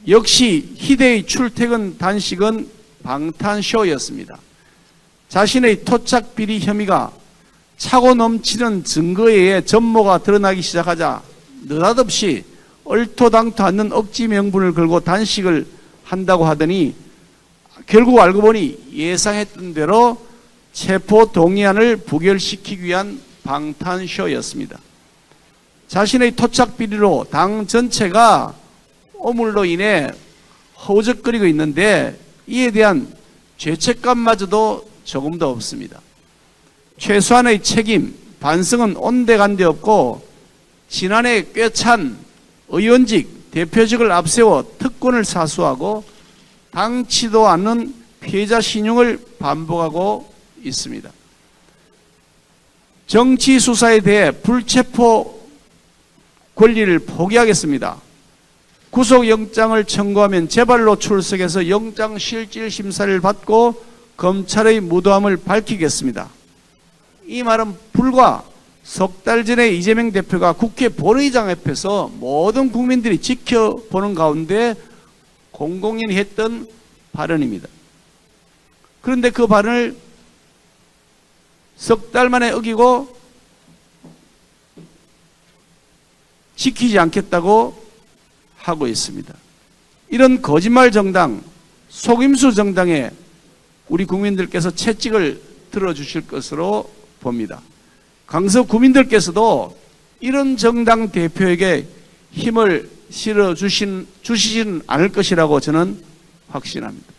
역시 희대의 출퇴근 단식은 방탄쇼였습니다. 자신의 토착 비리 혐의가 차고 넘치는 증거에 의해 전모가 드러나기 시작하자 느닷없이 얼토당토 않는 억지 명분을 걸고 단식을 한다고 하더니 결국 알고 보니 예상했던 대로 체포 동의안을 부결시키기 위한 방탄쇼였습니다. 자신의 토착 비리로 당 전체가 오물로 인해 허우적거리고 있는데 이에 대한 죄책감마저도 조금도 없습니다. 최소한의 책임, 반성은 온데간데 없고 지난해 꿰찬 의원직, 대표직을 앞세워 특권을 사수하고 당치도 않는 피해자 신용을 반복하고 있습니다. 정치 수사에 대해 불체포 권리를 포기하겠습니다. 구속영장을 청구하면 제발로 출석해서 영장실질심사를 받고 검찰의 무도함을 밝히겠습니다. 이 말은 불과 석 달 전에 이재명 대표가 국회 본의장 앞에서 모든 국민들이 지켜보는 가운데 공공연히 했던 발언입니다. 그런데 그 발언을 석 달 만에 어기고 지키지 않겠다고 하고 있습니다. 이런 거짓말 정당, 속임수 정당에 우리 국민들께서 채찍을 들어주실 것으로 봅니다. 강서 구민들께서도 이런 정당 대표에게 힘을 실어 주시지는 않을 것이라고 저는 확신합니다.